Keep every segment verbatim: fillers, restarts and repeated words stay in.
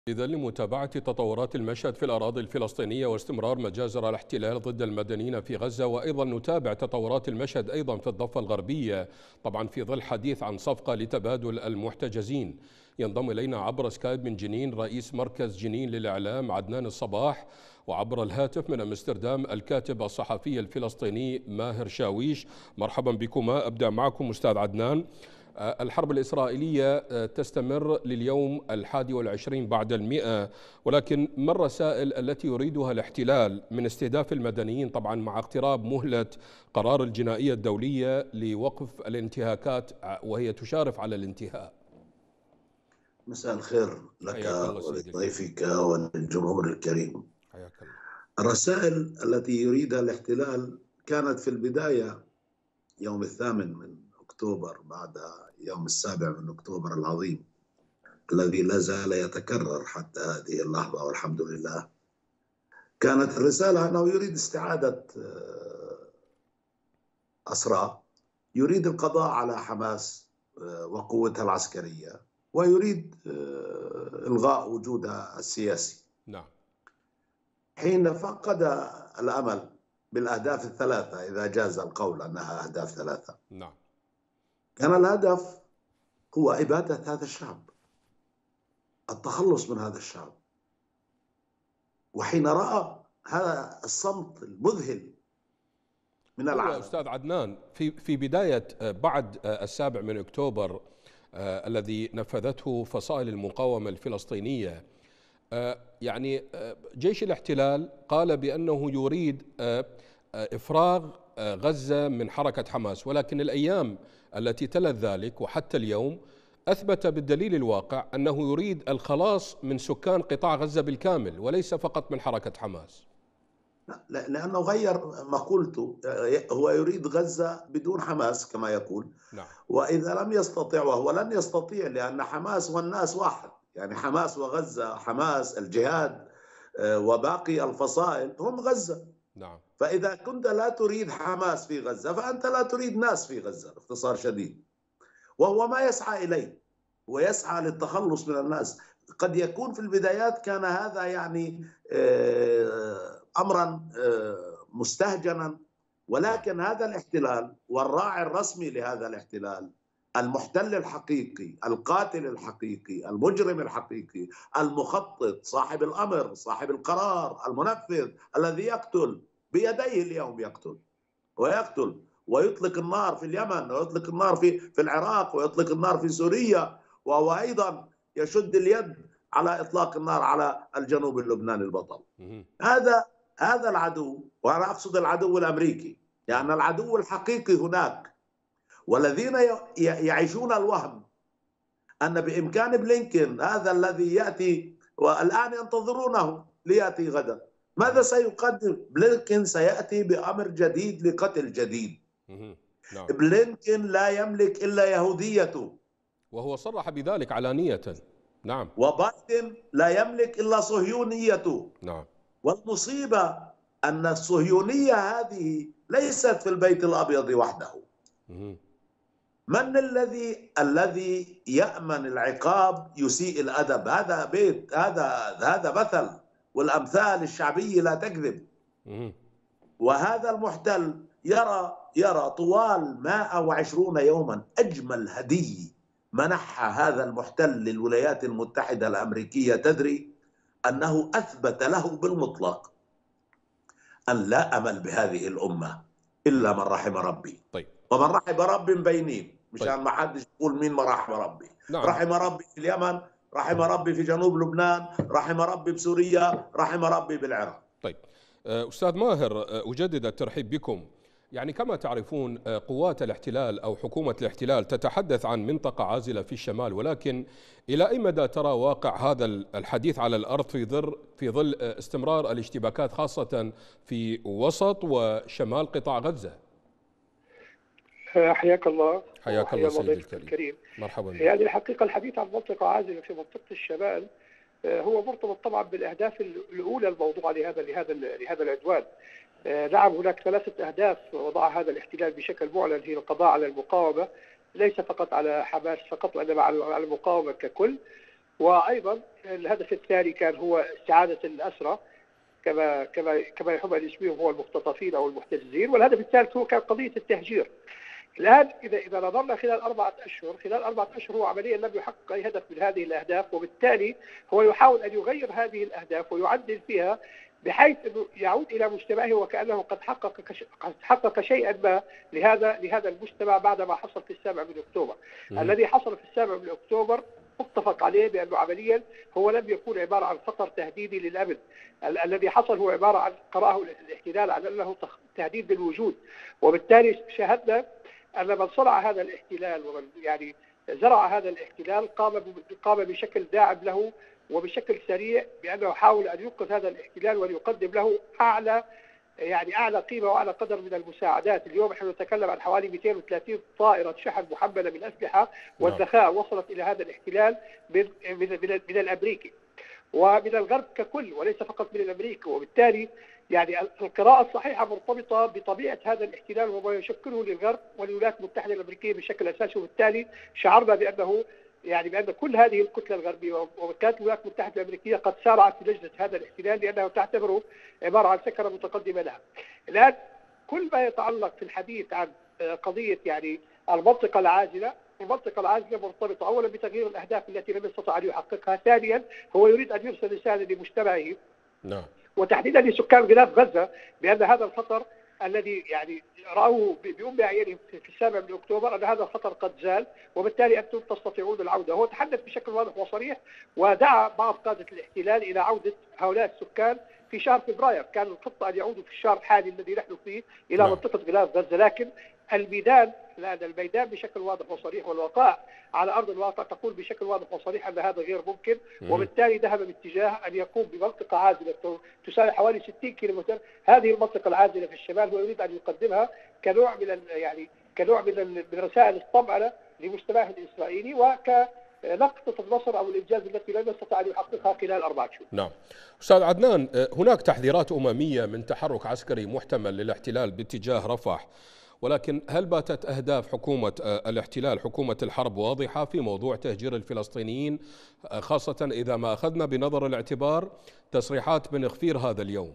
إذا لمتابعة تطورات المشهد في الأراضي الفلسطينية واستمرار مجازر الاحتلال ضد المدنيين في غزة، وأيضا نتابع تطورات المشهد أيضا في الضفة الغربية، طبعا في ظل حديث عن صفقة لتبادل المحتجزين. ينضم إلينا عبر سكايب من جنين رئيس مركز جنين للإعلام عدنان الصباح، وعبر الهاتف من أمستردام الكاتب الصحفي الفلسطيني ماهر شاويش. مرحبا بكما. أبدأ معكم أستاذ عدنان. الحرب الإسرائيلية تستمر لليوم الحادي والعشرين بعد المئة، ولكن ما الرسائل التي يريدها الاحتلال من استهداف المدنيين، طبعا مع اقتراب مهلة قرار الجنائية الدولية لوقف الانتهاكات وهي تشارف على الانتهاء؟ مساء الخير لك ولضيفك وللجمهور الكريم. حياك الله. الرسائل التي يريدها الاحتلال كانت في البداية يوم الثامن من أكتوبر، بعد يوم السابع من أكتوبر العظيم الذي لا زال يتكرر حتى هذه اللحظة والحمد لله. كانت الرسالة أنه يريد استعادة أسرى، يريد القضاء على حماس وقوتها العسكرية، ويريد إلغاء وجودها السياسي. نعم. حين فقد الأمل بالأهداف الثلاثة، إذا جاز القول أنها أهداف ثلاثة، نعم، كان الهدف هو إبادة هذا الشعب، التخلص من هذا الشعب. وحين رأى هذا الصمت المذهل من العالم. أستاذ عدنان، في في بداية بعد السابع من أكتوبر آه الذي نفذته فصائل المقاومة الفلسطينية، آه يعني آه جيش الاحتلال قال بأنه يريد آه آه إفراغ آه غزة من حركة حماس، ولكن الأيام التي تلت ذلك وحتى اليوم أثبت بالدليل الواقع أنه يريد الخلاص من سكان قطاع غزة بالكامل وليس فقط من حركة حماس. لأنه غير مقولته، هو يريد غزة بدون حماس كما يقول. نعم. وإذا لم يستطيع، وهو لن يستطيع، لأن حماس والناس واحد، يعني حماس وغزة، حماس الجهاد وباقي الفصائل هم غزة. نعم. فإذا كنت لا تريد حماس في غزة فأنت لا تريد ناس في غزة باختصار شديد، وهو ما يسعى إليه، ويسعى للتخلص من الناس. قد يكون في البدايات كان هذا يعني أمرا مستهجنا، ولكن هذا الاحتلال والراعي الرسمي لهذا الاحتلال، المحتل الحقيقي، القاتل الحقيقي، المجرم الحقيقي، المخطط، صاحب الأمر، صاحب القرار، المنفذ، الذي يقتل بيديه اليوم، يقتل ويقتل ويطلق النار في اليمن، ويطلق النار في في العراق، ويطلق النار في سوريا، وهو أيضا يشد اليد على إطلاق النار على الجنوب اللبناني البطل. هذا هذا العدو، وأنا أقصد العدو الأمريكي، لأن يعني العدو الحقيقي هناك. والذين يعيشون الوهم أن بإمكان بلينكن، هذا الذي يأتي والآن ينتظرونه ليأتي غدا، ماذا سيقدم؟ بلينكن سيأتي بأمر جديد لقتل جديد. نعم. بلينكن لا يملك إلا يهوديته، وهو صرح بذلك علانية. نعم. وبايدن لا يملك إلا صهيونيته. نعم. والمصيبة أن الصهيونية هذه ليست في البيت الأبيض وحده. من الذي الذي يأمن العقاب يسيء الأدب؟ هذا بيت، هذا هذا مثل، والأمثال الشعبية لا تكذب. وهذا المحتل يرى يرى طوال مئة وعشرين يوما أجمل هدية منحها هذا المحتل للولايات المتحدة الأمريكية. تدري أنه أثبت له بالمطلق أن لا أمل بهذه الأمة إلا من رحم ربي. طيب. ومن رحم ربي مبينين، مشان طيب. ما حدش يقول مين ما رحم ربي. نعم. رحم ربي في اليمن، رحم ربي في جنوب لبنان، رحم ربي بسوريا، رحم ربي بالعراق. طيب أستاذ ماهر، أجدد الترحيب بكم. يعني كما تعرفون قوات الاحتلال أو حكومة الاحتلال تتحدث عن منطقة عازلة في الشمال، ولكن إلى أي مدى ترى واقع هذا الحديث على الأرض في ظل في ظل استمرار الاشتباكات خاصة في وسط وشمال قطاع غزة؟ حياك الله. حياك الله سيدي الكريم. الكريم. مرحبا بك. يعني الحقيقة الحديث عن منطقة عازلة في منطقة الشمال هو مرتبط طبعا بالأهداف الأولى الموضوعة لهذا لهذا لهذا العدوان. نعم، هناك ثلاثة أهداف وضعها هذا الاحتلال بشكل معلن، هي القضاء على المقاومة، ليس فقط على حماس فقط وإنما على المقاومة ككل، وأيضا الهدف الثاني كان هو استعادة الأسرى كما كما كما يحب أن يسميهم هو المختطفين أو المحتجزين، والهدف الثالث هو كان قضية التهجير. الآن إذا إذا نظرنا خلال أربعة أشهر خلال أربعة أشهر هو عمليا لم يحقق أي هدف من هذه الأهداف، وبالتالي هو يحاول أن يغير هذه الأهداف ويعدل فيها بحيث أنه يعود إلى مجتمعه وكأنه قد حقق قد حقق شيئا ما لهذا لهذا المجتمع بعد ما حصل في السابع من أكتوبر. الذي حصل في السابع من أكتوبر متفق عليه بأنه عمليا هو لم يكون عبارة عن خطر تهديدي للأمن. ال الذي حصل هو عبارة عن قرأه الاحتلال على أنه تهديد للوجود، وبالتالي شاهدنا أن من صنع هذا الاحتلال ومن يعني زرع هذا الاحتلال قام قام بشكل داعم له وبشكل سريع بأنه حاول أن ينقذ هذا الاحتلال ويقدم له أعلى يعني أعلى قيمة وأعلى قدر من المساعدات. اليوم نحن نتكلم عن حوالي مئتين وثلاثين طائرة شحن محملة بالأسلحة والذخائر وصلت إلى هذا الاحتلال من من من, من الأمريكي ومن الغرب ككل وليس فقط من الأمريكي، وبالتالي يعني القراءة الصحيحة مرتبطة بطبيعة هذا الاحتلال وما يشكله للغرب والولايات المتحدة الأمريكية بشكل أساسي، وبالتالي شعرنا بأنه يعني بأن كل هذه الكتلة الغربية وكانت الولايات المتحدة الأمريكية قد سارعت في لجنة هذا الاحتلال لأنها تعتبره عبارة عن سكرة متقدمة لها. الآن كل ما يتعلق في الحديث عن قضية يعني المنطقة العازلة، المنطقة العازلة مرتبطة أولا بتغيير الأهداف التي لم يستطع أن يحققها، ثانيا هو يريد أن يرسل رسالة لمجتمعه نعم وتحديدا لسكان غلاف غزة بأن هذا الخطر الذي يعني رأوه بأم أعينهم في السابع من أكتوبر أن هذا الخطر قد زال، وبالتالي أنتم تستطيعون العودة. هو تحدث بشكل واضح وصريح ودعا بعض قادة الاحتلال إلى عودة هؤلاء السكان في شهر فبراير. كان الخطة أن يعودوا في الشهر الحالي الذي نحن فيه إلى نعم. منطقة غلاف غزة، لكن الميدان الآن الميدان بشكل واضح وصريح والواقع على أرض الواقع تقول بشكل واضح وصريح أن هذا غير ممكن، وبالتالي ذهب باتجاه أن يقوم بمنطقة عازلة تساوي حوالي ستين كيلومتر. هذه المنطقة العازلة في الشمال هو يريد أن يقدمها كنوع من يعني كنوع من من رسائل الطمأنة لمجتمعه الإسرائيلي وكنقطة النصر أو الإنجاز التي لم يستطع أن يحققها خلال أربعة شهور. نعم أستاذ عدنان، هناك تحذيرات أممية من تحرك عسكري محتمل للاحتلال باتجاه رفح، ولكن هل باتت أهداف حكومة الاحتلال حكومة الحرب واضحة في موضوع تهجير الفلسطينيين، خاصة إذا ما أخذنا بنظر الاعتبار تصريحات بن غفير هذا اليوم؟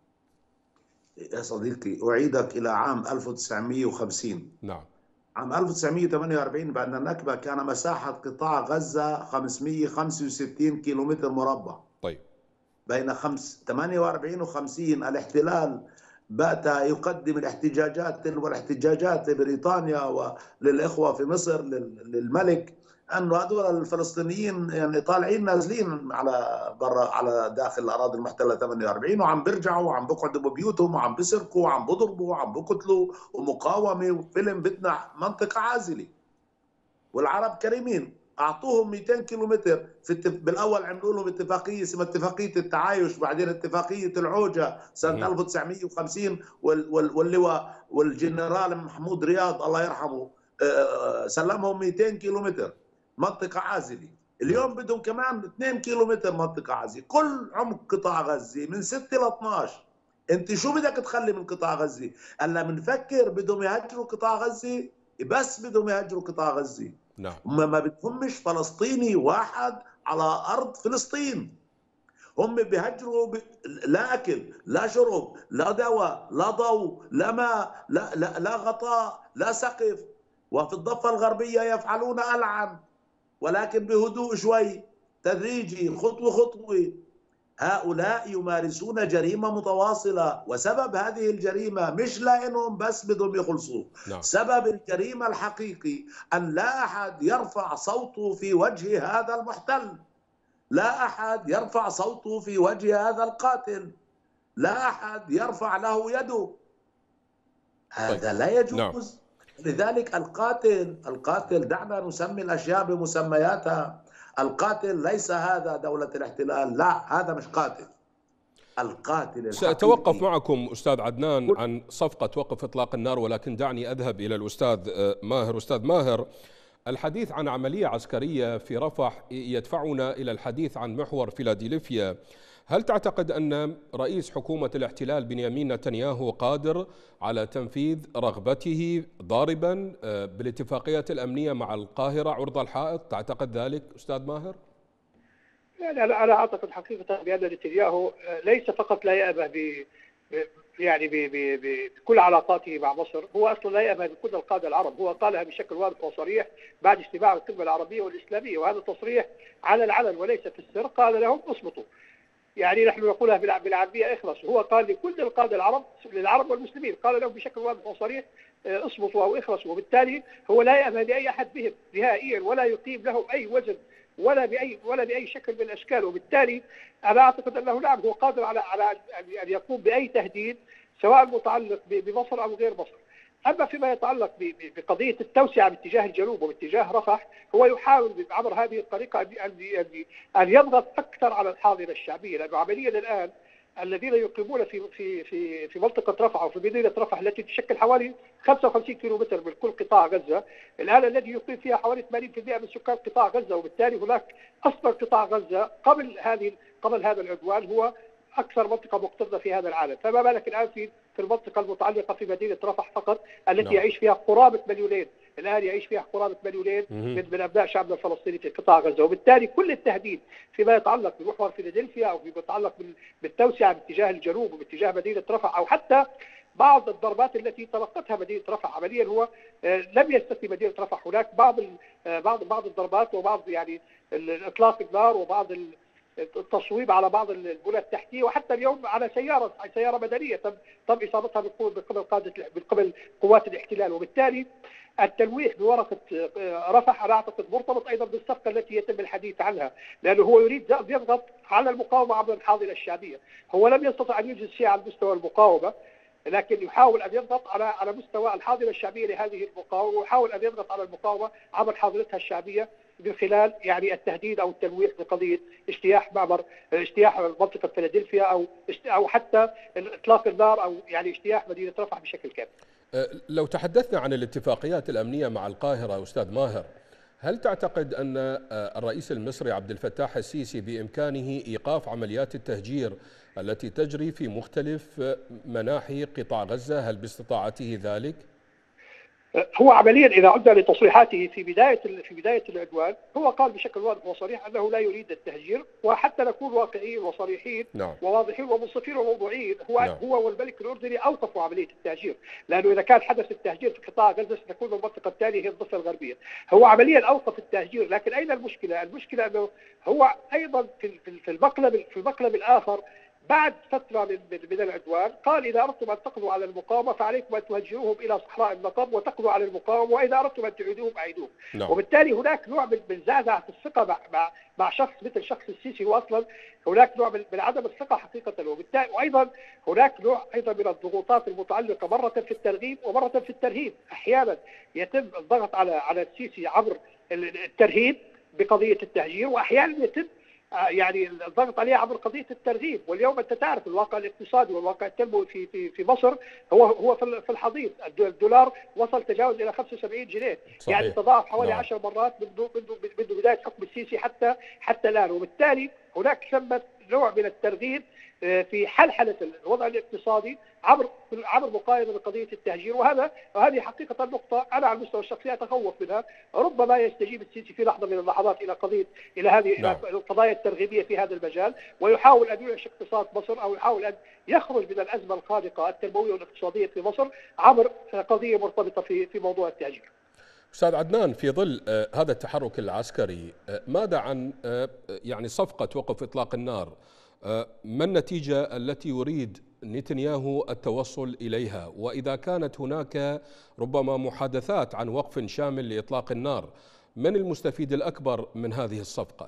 يا صديقي أعيدك إلى عام ألف وتسعمئة وخمسين. نعم. عام ألف وتسعمئة وثمانية وأربعين بعد النكبة كان مساحة قطاع غزة خمسمئة وخمسة وستين كيلومتر مربع. طيب. بين خمس ثمانية وأربعين وخمسين الاحتلال بات يقدم الاحتجاجات والاحتجاجات لبريطانيا وللإخوة في مصر للملك أنه هذول الفلسطينيين يعني طالعين نازلين على برا على داخل الأراضي المحتلة ثمانية وأربعين وعم بيرجعوا وعم بقعدوا ببيوتهم وعم بيسرقوا وعم بضربوا وعم بقتلوا ومقاومة وفيلم بدنا منطقة عازلة. والعرب كريمين أعطوهم مئتين كيلومتر في التف... بالأول عملوا لهم اتفاقية اسمها اتفاقية التعايش، بعدين اتفاقية العوجة سنة ألف وتسعمئة وخمسين وال... وال... واللواء والجنرال محمود رياض الله يرحمه سلمهم مئتين كيلومتر منطقة عازلة. اليوم بدهم كمان اثنين كيلومتر منطقة عازلة. كل عمق قطاع غزة من ستة إلى اثنعش. انت شو بدك تخلي من قطاع غزة؟ هلا بنفكر بدهم يهجروا قطاع غزة، بس بدهم يهجروا قطاع غزة. نعم. هم ما بدهمش فلسطيني واحد على أرض فلسطين. هم بيهجروا ب... لا أكل لا شرب لا دواء لا ضوء لا ماء لا, لا, لا غطاء لا سقف. وفي الضفة الغربية يفعلون ألعن ولكن بهدوء شوي تدريجي خطوة خطوة. هؤلاء يمارسون جريمة متواصلة، وسبب هذه الجريمة مش لأنهم بس بدهم يخلصوا. نعم. سبب الجريمة الحقيقي أن لا أحد يرفع صوته في وجه هذا المحتل، لا أحد يرفع صوته في وجه هذا القاتل، لا أحد يرفع له يده. هذا لا يجوز. نعم. لذلك القاتل القاتل دعنا نسمي الأشياء بمسمياتها. القاتل ليس هذا دولة الاحتلال، لا هذا مش قاتل. القاتل الحقيقي. سأتوقف معكم أستاذ عدنان عن صفقة وقف إطلاق النار، ولكن دعني أذهب إلى الأستاذ ماهر. أستاذ ماهر، الحديث عن عملية عسكرية في رفح يدفعنا إلى الحديث عن محور فيلادلفيا. هل تعتقد أن رئيس حكومة الاحتلال بنيامين نتنياهو قادر على تنفيذ رغبته ضاربا بالاتفاقية الأمنية مع القاهرة عرض الحائط؟ تعتقد ذلك أستاذ ماهر؟ يعني انا انا اعتقد حقيقه بان نتنياهو ليس فقط لا يأبه ب يعني بكل علاقاته مع مصر، هو اصلا لا يأبه بكل القاده العرب، هو قالها بشكل واضح وصريح بعد اجتماع القمه العربيه والاسلاميه، وهذا تصريح على العلن وليس في السر، قال لهم اصمتوا. يعني نحن نقولها بالعربيه اخلصوا، هو قال لكل القاده العرب للعرب والمسلمين، قال لهم بشكل واضح وصريح اصمتوا او اخلصوا، وبالتالي هو لا يأبه لاي احد بهم نهائيا ولا يقيم لهم اي وزن ولا باي ولا باي شكل من الاشكال، وبالتالي انا اعتقد انه نعم هو قادر على على ان يقوم باي تهديد سواء متعلق بمصر او غير مصر. اما فيما يتعلق بقضيه التوسعه باتجاه الجنوب وباتجاه رفح، هو يحاول عبر هذه الطريقه ان ان يضغط اكثر على الحاضنه الشعبيه، لانه عمليا الان الذين يقيمون في في في في منطقه رفح او في مدينه رفح التي تشكل حوالي خمسة وخمسين كيلومتر من كل قطاع غزه، الان الذي يقيم فيها حوالي ثمانين بالمئة من سكان قطاع غزه، وبالتالي هناك اصلا قطاع غزه قبل هذه قبل هذا العدوان هو اكثر منطقه مكتظه في هذا العالم، فما بالك الان في في المنطقه المتعلقه في مدينه رفح فقط التي نعم. يعيش فيها قرابه مليونين، الان يعيش فيها قرابه مليونين من, من ابناء شعبنا الفلسطيني في قطاع غزه، وبالتالي كل التهديد فيما يتعلق بمحور فيلادلفيا او فيما يتعلق بالتوسعه باتجاه الجنوب وباتجاه مدينه رفح او حتى بعض الضربات التي تلقتها مدينه رفح، عمليا هو لم يستثني مدينه رفح، هناك بعض بعض بعض الضربات وبعض يعني اطلاق النار وبعض التصويب على بعض البنى التحتيه، وحتى اليوم على سياره سياره مدنيه تم تم اصابتها من قبل قاده من قبل قوات الاحتلال، وبالتالي التلويح بورقه رفح انا اعتقد مرتبط ايضا بالصفقه التي يتم الحديث عنها، لانه هو يريد ان يضغط على المقاومه عبر الحاضنه الشعبيه، هو لم يستطع ان ينجز شيء على مستوى المقاومه، لكن يحاول ان يضغط على على مستوى الحاضنه الشعبيه لهذه المقاومه، ويحاول ان يضغط على المقاومه عبر حاضنتها الشعبيه من خلال يعني التهديد او التلويح بقضيه اجتياح معبر اجتياح منطقه فيلادلفيا او او حتى اطلاق النار او يعني اجتياح مدينه رفح بشكل كامل. لو تحدثنا عن الاتفاقيات الامنيه مع القاهره استاذ ماهر، هل تعتقد ان الرئيس المصري عبد الفتاح السيسي بامكانه ايقاف عمليات التهجير التي تجري في مختلف مناحي قطاع غزه؟ هل باستطاعته ذلك؟ هو عمليا اذا عدنا لتصريحاته في بدايه في بدايه العدوان، هو قال بشكل واضح وصريح انه لا يريد التهجير، وحتى نكون واقعيين وصريحين نعم. وواضحين ومنصفين وموضوعيين، هو نعم. هو والملك الاردني اوقفوا عمليه التهجير، لانه اذا كان حدث التهجير في قطاع غزه ستكون المنطقه الثانيه هي الضفه الغربيه، هو عمليا اوقف التهجير، لكن اين المشكله؟ المشكله انه هو ايضا في في المقلب في المقلب الاخر بعد فترة من, من العدوان قال إذا أردتم أن تقضوا على المقاومة فعليكم أن تهجروهم إلى صحراء النقب وتقضوا على المقاومة، وإذا أردتم أن تعيدوهم أعيدوهم. نعم. وبالتالي هناك نوع من زعزعة الثقة مع, مع مع شخص مثل شخص السيسي، هو أصلا هناك نوع من عدم الثقة حقيقة، وبالتالي وأيضا هناك نوع أيضا من الضغوطات المتعلقة مرة في الترغيب ومرة في الترهيب، أحيانا يتم الضغط على على السيسي عبر الترهيب بقضية التهجير، وأحيانا يتم يعني الضغط عليه عبر قضيه الترغيب، واليوم انت تعرف الواقع الاقتصادي والواقع التنموي في في في مصر هو هو في الحضيض، الدولار وصل تجاوز الى خمسة وسبعين جنيه، صحيح. يعني تضاعف حوالي نعم. عشر مرات منذ منذ منذ بدايه حكم السيسي حتى حتى الان، وبالتالي هناك ثمه نوع من الترغيب في حلحله الوضع الاقتصادي عبر عبر مقايضه بقضيه التهجير، وهذا وهذه حقيقه النقطه انا على المستوى الشخصي اتخوف منها، ربما يستجيب السيسي في لحظه من اللحظات الى قضيه الى هذه نعم. الى القضايا الترغيبيه في هذا المجال، ويحاول ان ينعش اقتصاد مصر او يحاول ان يخرج من الازمه الخانقه التنمويه والاقتصاديه في مصر عبر قضيه مرتبطه في في موضوع التهجير. أستاذ عدنان، في ظل هذا التحرك العسكري ماذا عن يعني صفقة وقف إطلاق النار؟ ما النتيجة التي يريد نتنياهو التوصل إليها؟ وإذا كانت هناك ربما محادثات عن وقف شامل لإطلاق النار، من المستفيد الأكبر من هذه الصفقة؟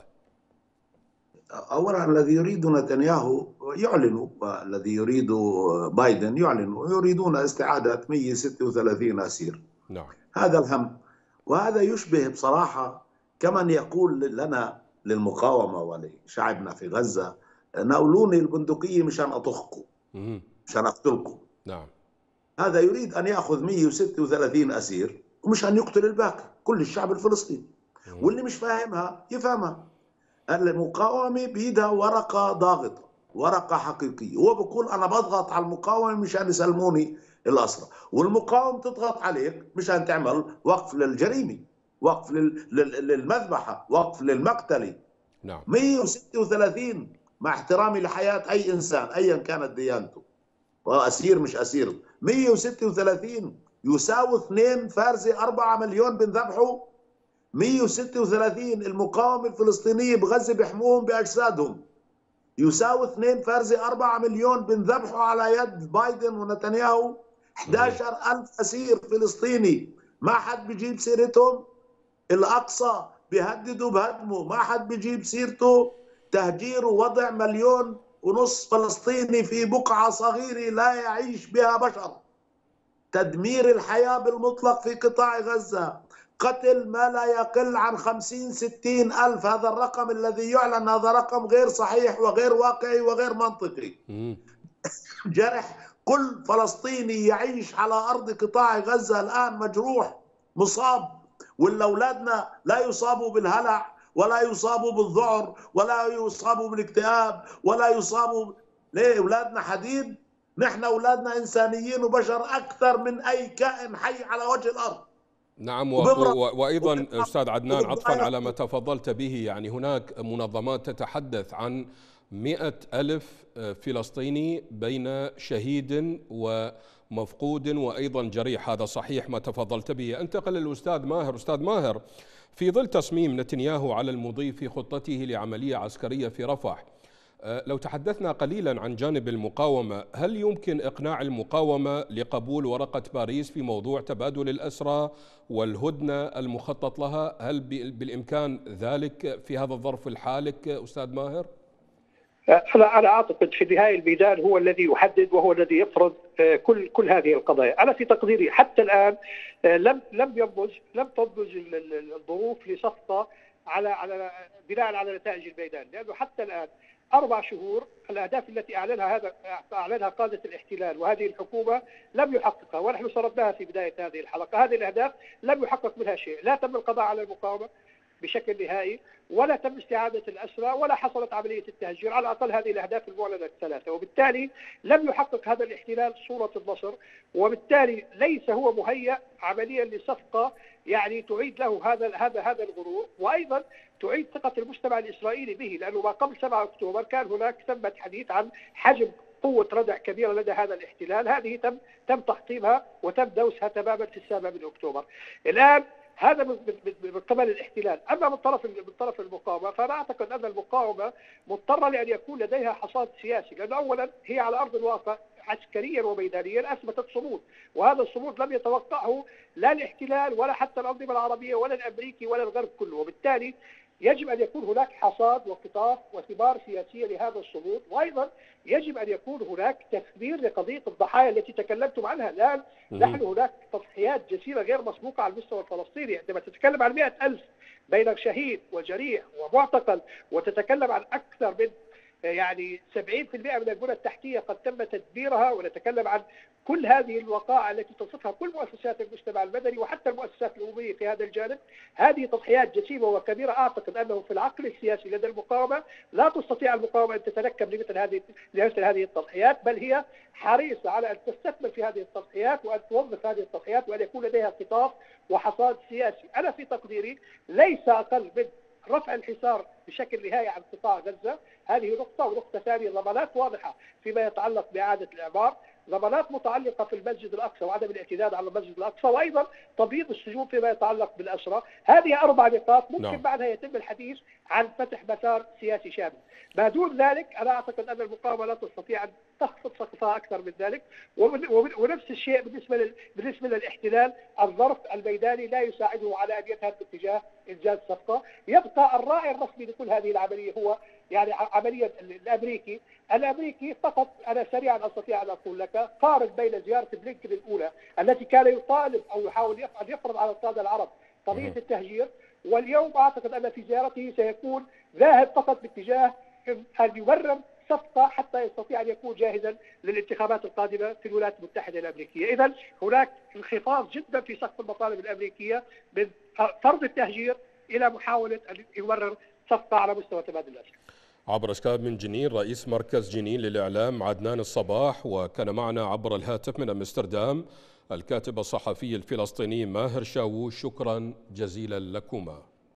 أولا الذي يريد نتنياهو يعلن، والذي يريد بايدن يعلن، يريدون استعادة مئة وستة وثلاثين أسير. نعم. هذا الهم، وهذا يشبه بصراحة كمن يقول لنا للمقاومة ولشعبنا في غزة ناولوني البندقية مشان أطخكم مشان أقتلكم. نعم. هذا يريد أن يأخذ مئة وستة وثلاثين أسير ومشان يقتل الباقي كل الشعب الفلسطيني. مم. واللي مش فاهمها يفهمها. المقاومة بيدها ورقة ضاغطة، ورقة حقيقية، هو بقول أنا بضغط على المقاومة مشان يسلموني الأسرى، والمقاومة تضغط عليك مشان تعمل وقف للجريمة، وقف للمذبحة، وقف للمقتلة. نعم. مئة وستة وثلاثين مع احترامي لحياة أي إنسان أيا كانت ديانته، وأسير مش أسير، مئة وستة وثلاثين يساوي اثنين فارزي أربعة مليون بنذبحوا. مئة وستة وثلاثين المقاومة الفلسطينية بغزة بيحموهم بأجسادهم، يساوي اثنين فارزي أربعة مليون بنذبحوا على يد بايدن ونتنياهو. أحد عشر ألف أسير فلسطيني ما حد بيجيب سيرتهم. الأقصى بيهددوا بهدمه ما حد بيجيب سيرته. تهجير ووضع مليون ونص فلسطيني في بقعة صغيرة لا يعيش بها بشر. تدمير الحياة بالمطلق في قطاع غزة. قتل ما لا يقل عن خمسين ستين ألف. هذا الرقم الذي يعلن هذا رقم غير صحيح وغير واقعي وغير منطقي. جرح كل فلسطيني يعيش على أرض قطاع غزة الآن مجروح مصاب، ولا أولادنا لا يصابوا بالهلع ولا يصابوا بالذعر ولا يصابوا بالاكتئاب ولا يصابوا. ليه؟ أولادنا حديد. نحن أولادنا إنسانيين وبشر أكثر من أي كائن حي على وجه الأرض. نعم. و... و... وأيضا أستاذ عدنان، عطفا على ما تفضلت به، يعني هناك منظمات تتحدث عن مئة ألف فلسطيني بين شهيد ومفقود وأيضا جريح. هذا صحيح ما تفضلت به. أنتقل للأستاذ ماهر. أستاذ ماهر، في ظل تصميم نتنياهو على المضي في خطته لعملية عسكرية في رفح، لو تحدثنا قليلا عن جانب المقاومة، هل يمكن إقناع المقاومة لقبول ورقة باريس في موضوع تبادل الأسرى والهدنة المخطط لها؟ هل بالإمكان ذلك في هذا الظرف الحالك أستاذ ماهر؟ أنا أنا أعتقد في النهاية الميدان هو الذي يحدد وهو الذي يفرض كل كل هذه القضايا. أنا في تقديري حتى الآن لم لم ينضج لم تنضج الظروف لصفقة على على بناء على نتائج الميدان، لأنه حتى الآن أربع شهور الأهداف التي أعلنها هذا أعلنها قادة الاحتلال وهذه الحكومة لم يحققها، ونحن سردناها في بداية هذه الحلقة. هذه الأهداف لم يحقق منها شيء، لا تم القضاء على المقاومة بشكل نهائي، ولا تم استعادة الأسرى، ولا حصلت عملية التهجير، على الأقل هذه الأهداف المعلنة الثلاثة. وبالتالي لم يحقق هذا الاحتلال صورة النصر، وبالتالي ليس هو مهيأ عمليا لصفقة يعني تعيد له هذا هذا هذا الغرور، وأيضا تعيد ثقة المجتمع الإسرائيلي به، لأنه ما قبل سبعة أكتوبر كان هناك ثمة حديث عن حجم قوة ردع كبيرة لدى هذا الاحتلال. هذه تم تم تحطيمها وتم دوسها تماما في السابع من أكتوبر. الآن هذا من قبل الاحتلال. أما من طرف من طرف المقاومة، فأنا أعتقد أن المقاومة مضطرة لأن يكون لديها حصاد سياسي، لأن أولا هي على أرض الواقع عسكريا وميدانيا أثبتت صمود، وهذا الصمود لم يتوقعه لا الاحتلال ولا حتى الأنظمة العربية ولا الأمريكي ولا الغرب كله. وبالتالي يجب أن يكون هناك حصاد وقطاف وثمار سياسية لهذا الصمود، وأيضا يجب أن يكون هناك تكبير لقضية الضحايا التي تكلمتم عنها. الآن نحن هناك تضحيات جسيمة غير مسبوقة على المستوى الفلسطيني. عندما تتكلم عن مئة ألف بين شهيد وجريح ومعتقل، وتتكلم عن أكثر من يعني سبعين بالمئة من البنى التحتية قد تم تدميرها، ونتكلم عن كل هذه الوقائع التي تصفها كل مؤسسات المجتمع المدني وحتى المؤسسات الأممية في هذا الجانب، هذه تضحيات جسيمة وكبيرة. أعتقد أنه في العقل السياسي لدى المقاومة لا تستطيع المقاومة أن تتنكب لمثل هذه لمثل هذه التضحيات، بل هي حريصة على أن تستثمر في هذه التضحيات وأن توظف هذه التضحيات وأن يكون لديها قطاف وحصاد سياسي. أنا في تقديري ليس أقل من رفع الحصار بشكل نهائي عن قطاع غزة. هذه نقطة. ونقطة ثانية، ضمانات واضحة فيما يتعلق بإعادة الإعمار، ضمانات متعلقة في المسجد الأقصى وعدم الاعتداء على المسجد الأقصى، وأيضا تبييض السجون فيما يتعلق بالأسرى. هذه أربع نقاط ممكن no. بعدها يتم الحديث عن فتح مسار سياسي شامل. ما دون ذلك أنا أعتقد أن المقاومة لا تستطيع أن تخفض سقفها أكثر من ذلك. ونفس الشيء بالنسبة لل... بالنسبة للاحتلال، الظرف الميداني لا يساعده على أن يذهب باتجاه إنجاز صفقة. يبقى الراعي الرسمي لكل هذه العملية هو يعني عملية الأمريكي. الأمريكي فقط أنا سريعا أستطيع أن أقول لك قارن بين زيارة بلينكن الأولى التي كان يطالب أو يحاول أن يفرض على القادة العرب قضية التهجير، واليوم أعتقد أن في زيارته سيكون ذاهب فقط باتجاه أن يبرر صفقة حتى يستطيع أن يكون جاهزا للانتخابات القادمة في الولايات المتحدة الأمريكية. إذن هناك انخفاض جدا في سقف المطالب الأمريكية من فرض التهجير إلى محاولة أن يبرر صفقة على مستوى تبادل الأسرى. عبر سكايب من جنين رئيس مركز جنين للإعلام عدنان الصباح، وكان معنا عبر الهاتف من أمستردام الكاتب الصحفي الفلسطيني ماهر شاووش. شكرا جزيلا لكما.